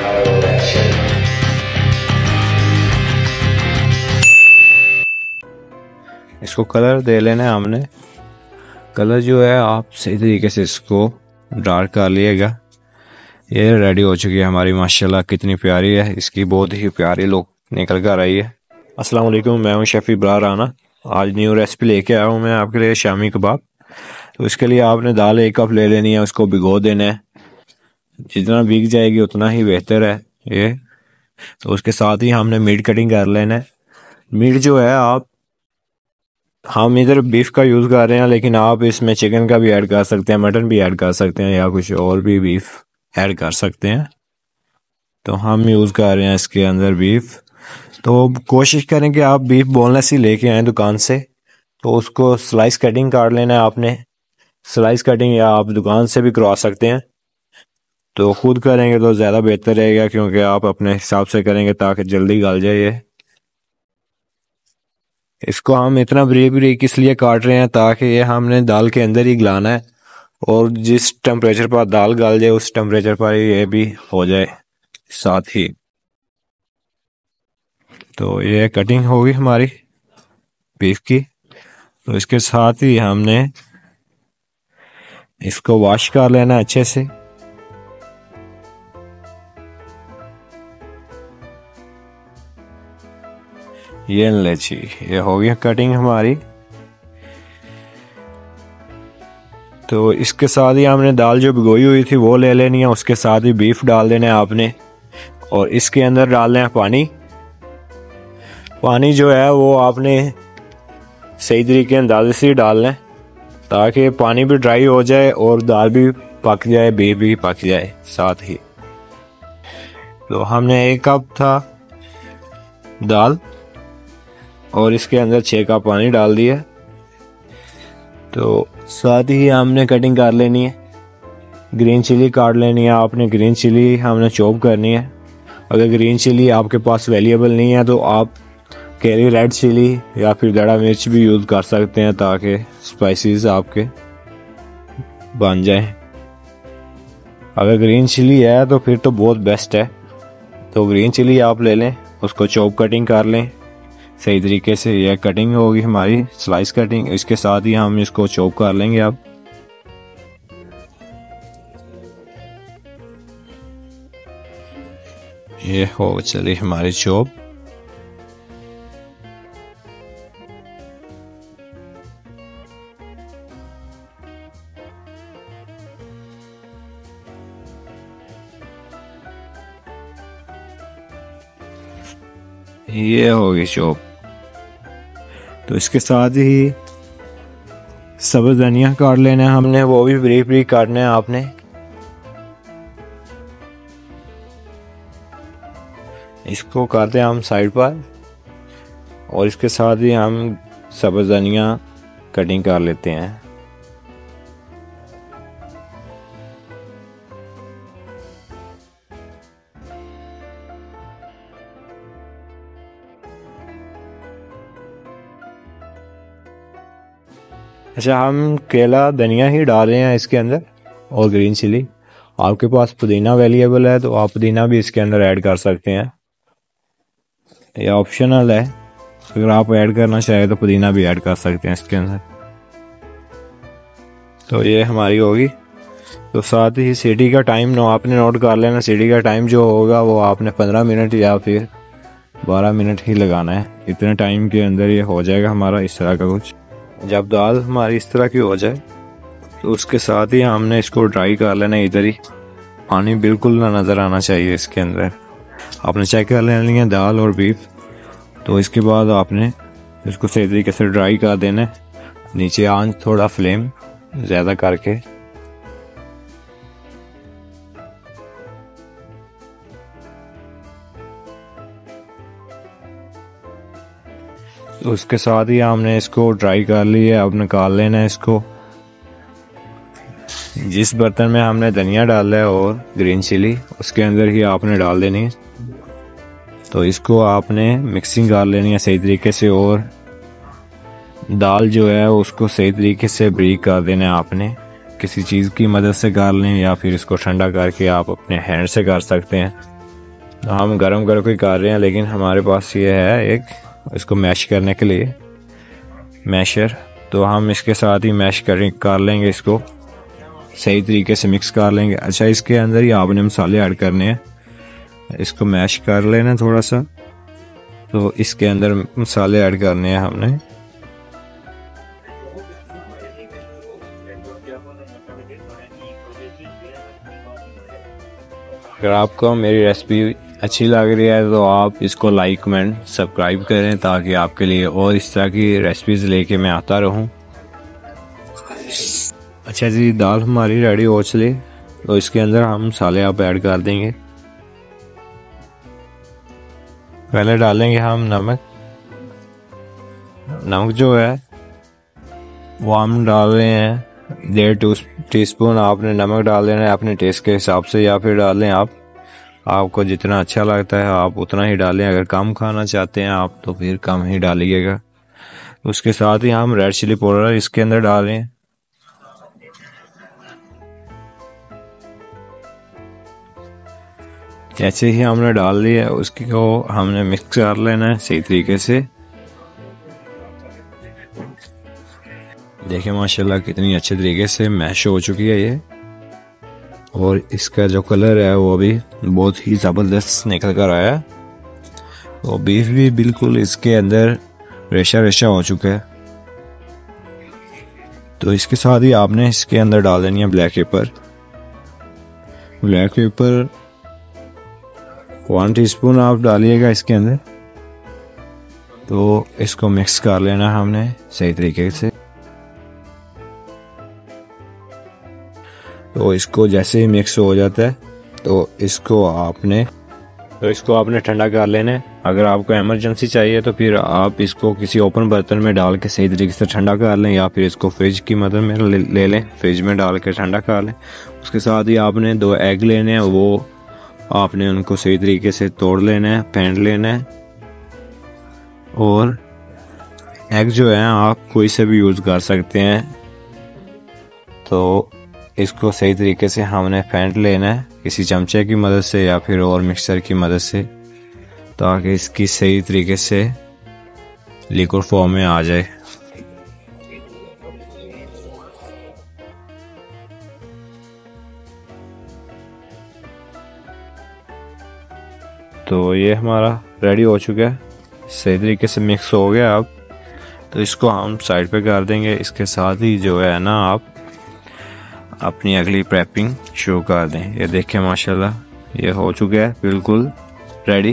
इसको कलर दे लेना है हमने। कलर जो है आप सही तरीके से इसको डार्क कर लिएगा। ये रेडी हो चुकी है हमारी, माशाल्लाह कितनी प्यारी है, इसकी बहुत ही प्यारी लुक निकल कर आई है। अस्सलाम वालेकुम, मैं हूं शेफ इब्रार राना। आज न्यू रेसिपी लेके आया हूं मैं आपके लिए, शामी कबाब। तो इसके लिए आपने दाल 1 कप ले लेनी है, उसको भिगो देना है। जितना भीग जाएगी उतना ही बेहतर है ये। तो उसके साथ ही हमने मीट कटिंग कर लेना है। मीट जो है हम इधर बीफ का यूज़ कर रहे हैं, लेकिन आप इसमें चिकन का भी ऐड कर सकते हैं, मटन भी ऐड कर सकते हैं, या कुछ और भी बीफ ऐड कर सकते हैं। तो हम यूज़ कर रहे हैं इसके अंदर बीफ। तो कोशिश करें कि आप बीफ बोनलेस ही लेके आएँ दुकान से। तो उसको स्लाइस कटिंग काट लेना है आपने। स्लाइस कटिंग या आप दुकान से भी करवा सकते हैं। तो खुद करेंगे तो ज़्यादा बेहतर रहेगा, क्योंकि आप अपने हिसाब से करेंगे ताकि जल्दी गल जाए ये। इसको हम इतना बारीक बारीक इसलिए काट रहे हैं ताकि ये हमने दाल के अंदर ही गलाना है, और जिस टेम्परेचर पर दाल गल जाए उस टेम्परेचर पर ये भी हो जाए साथ ही। तो ये कटिंग होगी हमारी बीफ की। तो इसके साथ ही हमने इसको वॉश कर लेना अच्छे से। ये ले जी, ये हो गया कटिंग हमारी। तो इसके साथ ही हमने दाल जो भिगोई हुई थी वो ले लेनी है, उसके साथ ही बीफ डाल देना है आपने, और इसके अंदर डालना है पानी। पानी जो है वो आपने सही तरीके अंदाजे से डालना है, ताकि पानी भी ड्राई हो जाए और दाल भी पक जाए, बीफ भी पक जाए साथ ही। तो हमने 1 कप था दाल और इसके अंदर 6 कप पानी डाल दिया। तो साथ ही हमने कटिंग कर लेनी है। ग्रीन चिली काट लेनी है आपने। ग्रीन चिली हमने चॉप करनी है। अगर ग्रीन चिली आपके पास अवेलेबल नहीं है तो आप कैरी रेड चिली या फिर दड़ा मिर्च भी यूज़ कर सकते हैं, ताकि स्पाइसेस आपके बन जाएं। अगर ग्रीन चिली है तो फिर तो बहुत बेस्ट है। तो ग्रीन चिली आप ले लें, उसको चॉप कटिंग कर लें सही तरीके से। यह कटिंग होगी हमारी स्लाइस कटिंग। इसके साथ ही हम इसको चॉप कर लेंगे अब। ये हो चली हमारी चॉप। ये होगी चॉप। तो इसके साथ ही सब्ज़ धनिया काट लेना है हमने, वो भी बारीक बारीक काटना है आपने। इसको काटते हैं हम साइड पर, और इसके साथ ही हम सब्ज़ धनिया कटिंग कर लेते हैं। अच्छा, हम केला धनिया ही डाल रहे हैं इसके अंदर, और ग्रीन चिली। आपके पास पुदीना अवेलेबल है तो आप पुदीना भी इसके अंदर ऐड कर सकते हैं, ये ऑप्शनल है। अगर आप ऐड करना चाहें तो पुदीना भी ऐड कर सकते हैं इसके अंदर। तो ये हमारी होगी। तो साथ ही सीटी का टाइम आपने नोट कर लेना। सीटी का टाइम जो होगा वो आपने 15 मिनट या फिर 12 मिनट ही लगाना है। इतने टाइम के अंदर ये हो जाएगा हमारा इस तरह का कुछ। जब दाल हमारी इस तरह की हो जाए तो उसके साथ ही हमने इसको ड्राई कर लेना। इधर ही पानी बिल्कुल ना नज़र आना चाहिए इसके अंदर। आपने चेक कर लेनी है दाल और बीफ। तो इसके बाद आपने इसको सही तरीके से ड्राई कर देना है। नीचे आंच थोड़ा फ्लेम ज़्यादा करके। तो उसके साथ ही हमने इसको ड्राई कर लिया। अब निकाल लेना है इसको। जिस बर्तन में हमने धनिया डाला है और ग्रीन चिली, उसके अंदर ही आपने डाल देनी है। तो इसको आपने मिक्सिंग कर लेनी है सही तरीके से, और दाल जो है उसको सही तरीके से ब्रीक कर देना है आपने। किसी चीज़ की मदद से कर लें या फिर इसको ठंडा करके आप अपने हैंड से कर सकते हैं। हम गरम करके कर रहे हैं, लेकिन हमारे पास ये है एक इसको मैश करने के लिए मैशर। तो हम इसके साथ ही मैश कर लेंगे, इसको सही तरीके से मिक्स कर लेंगे। अच्छा, इसके अंदर ही आपने मसाले ऐड करने हैं, इसको मैश कर लेना थोड़ा सा। तो इसके अंदर मसाले ऐड करने हैं हमने। अगर आपको मेरी रेसिपी अच्छी लग रही है तो आप इसको लाइक कमेंट सब्सक्राइब करें, ताकि आपके लिए और इस तरह की रेसिपीज़ लेके मैं आता रहूं। अच्छा जी, दाल हमारी रेडी हो चली, तो इसके अंदर हम मसाले आप ऐड कर देंगे। पहले डालेंगे हम नमक। नमक जो है वो हम डाल रहे हैं 1.5 टीस्पून। आपने नमक डाल देना है अपने टेस्ट के हिसाब से, या फिर डालें आपको जितना अच्छा लगता है आप उतना ही डालें। अगर कम खाना चाहते हैं आप तो फिर कम ही डालिएगा। उसके साथ ही हम रेड चिली पाउडर इसके अंदर डाल रहे हैं। जैसे ही हमने डाल लिया उसको हमने मिक्स कर लेना है सही तरीके से। देखिए माशाल्लाह कितनी अच्छे तरीके से मैश हो चुकी है ये, और इसका जो कलर है वो भी बहुत ही ज़बरदस्त निकल कर आया। तो बीफ भी बिल्कुल इसके अंदर रेशा रेशा हो चुका है। तो इसके साथ ही आपने इसके अंदर डाल देनी है black pepper. Black pepper 1 teaspoon आप डालिएगा इसके अंदर। तो इसको मिक्स कर लेना हमने सही तरीके से। तो इसको जैसे ही मिक्स हो जाता है तो इसको आपने ठंडा कर लेना है। अगर आपको इमरजेंसी चाहिए तो फिर आप इसको किसी ओपन बर्तन में डाल के सही तरीके से ठंडा कर लें, या फिर इसको फ्रिज की मदद में ले लें, फ्रिज में डाल के ठंडा कर लें। उसके साथ ही आपने 2 एग लेने हैं, वो आपने उनको सही तरीके से तोड़ लेना है, फेंट लेना है। और एग जो है आप कोई से भी यूज़ कर सकते हैं। तो इसको सही तरीके से हमने फेंट लेना है किसी चमचे की मदद से या फिर और मिक्सर की मदद से, ताकि इसकी सही तरीके से लिक्विड फॉर्म में आ जाए। तो ये हमारा रेडी हो चुका है, सही तरीके से मिक्स हो गया अब। तो इसको हम साइड पे कर देंगे। इसके साथ ही जो है ना आप अपनी अगली प्रेपिंग शुरू कर दें। ये देखें माशाल्लाह ये हो चुका है बिल्कुल रेडी।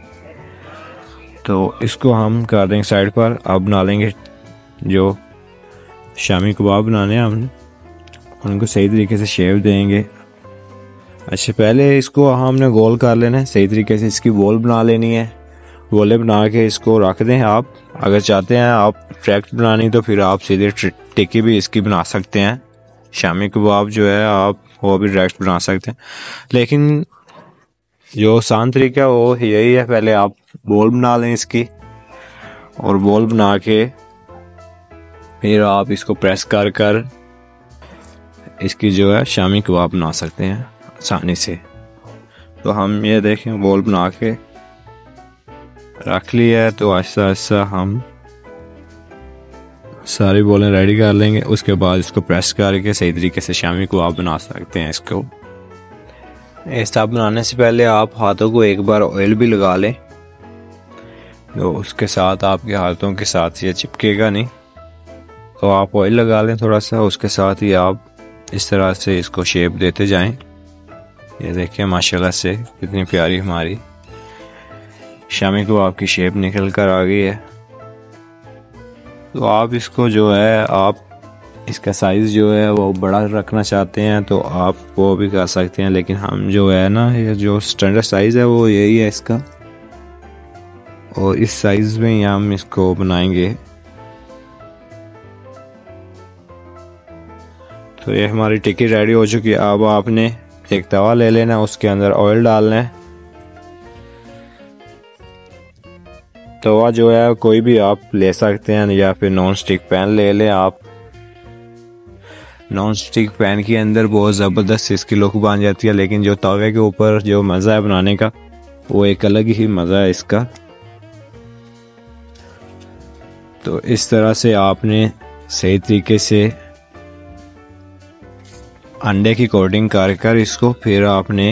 तो इसको हम कर देंगे साइड पर। अब बना लेंगे जो शामी कबाब बनाने हैं हमने, उनको सही तरीके से शेप देंगे। अच्छा, पहले इसको हमने गोल कर लेना है सही तरीके से, इसकी बॉल बना लेनी है। गोले बना के इसको रख दें। आप अगर चाहते हैं आप ट्रैक्ट बनानी तो फिर आप सीधे टिक्की भी इसकी बना सकते हैं। शामी कबाब जो है आप वो भी डायरेक्ट बना सकते हैं, लेकिन जो आसान तरीका है वो यही है। पहले आप बॉल बना लें इसकी, और बॉल बना के फिर आप इसको प्रेस कर कर इसकी जो है शामी कबाब बना सकते हैं आसानी से। तो हम ये देखें बॉल बना के रख लिया है। तो आहिस्ता आहिस्ता हम सारी बॉलें रेडी कर लेंगे। उसके बाद इसको प्रेस करके सही तरीके से शामी कबाब बना सकते हैं। इसको ऐसा बनाने से पहले आप हाथों को एक बार ऑयल भी लगा लें, तो उसके साथ आपके हाथों के साथ ये चिपकेगा नहीं। तो आप ऑयल लगा लें थोड़ा सा, उसके साथ ही आप इस तरह से इसको शेप देते जाएं। ये देखिए माशाल्लाह से कितनी प्यारी हमारी शामी कबाब की शेप निकल कर आ गई है। तो आप इसको जो है आप इसका साइज़ जो है वो बड़ा रखना चाहते हैं तो आप वो भी कर सकते हैं, लेकिन हम जो है ना ये जो स्टैंडर्ड साइज़ है वो यही है इसका, और इस साइज़ में ही हम इसको बनाएंगे। तो ये हमारी टिक्की रेडी हो चुकी है। अब आपने एक तवा ले लेना, उसके अंदर ऑयल डालना है। तवा जो है कोई भी आप ले सकते हैं, या फिर नॉन स्टिक पैन ले लें आप। नॉन स्टिक पैन के अंदर बहुत ज़बरदस्त इसकी लुक बन जाती है, लेकिन जो तवे के ऊपर जो मज़ा है बनाने का वो एक अलग ही मज़ा है इसका। तो इस तरह से आपने सही तरीके से अंडे की कोटिंग कर इसको फिर आपने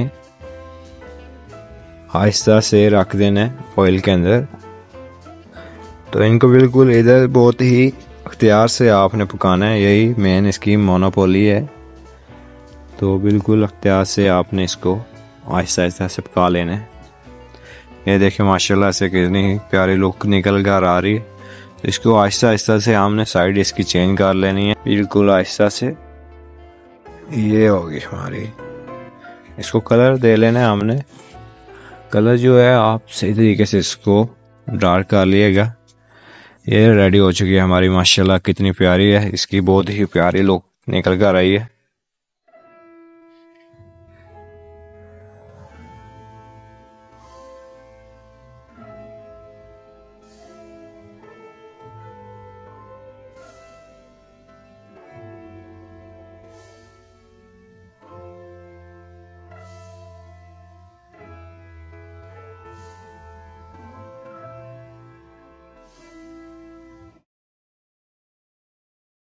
आहिस्ता से रख देना है ऑयल के अंदर। तो इनको बिल्कुल इधर बहुत ही अख्तियार से आपने पकाना है, यही मेन इसकी मोनोपोली है। तो बिल्कुल अख्तियार से आपने इसको आहिस्ता आहिस्ता से पका लेना है। ये देखिए माशाल्लाह से कितनी प्यारी लुक निकल कर आ रही है। तो इसको आहिस्ता आहिस्ता से हमने साइड इसकी चेंज कर लेनी है, बिल्कुल आहिस्ता से। ये होगी हमारी, इसको कलर दे लेना है हमने। कलर जो है आप सही तरीके से इसको डार्क कर लिएगा। ये रेडी हो चुकी है हमारी, माशाल्लाह कितनी प्यारी है, इसकी बहुत ही प्यारी लुक निकल कर आई है।